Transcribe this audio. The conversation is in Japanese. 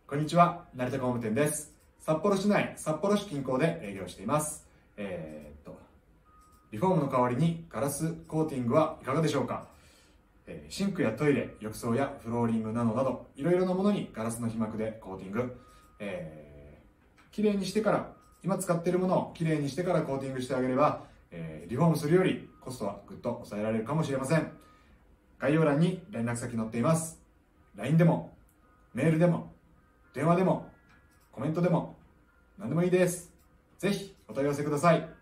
こんにちは、成田工務店です。札幌市内、札幌市近郊で営業しています。リフォームの代わりにガラスコーティングはいかがでしょうか。シンクやトイレ、浴槽やフローリングなどなど、いろいろなものにガラスの被膜でコーティング。きれいにしてから、今使っているものをきれいにしてからコーティングしてあげれば、リフォームするよりコストはぐっと抑えられるかもしれません。概要欄に連絡先載っています。LINE でも、メールでも、電話でも、コメントでも、何でもいいです。ぜひお問い合わせください。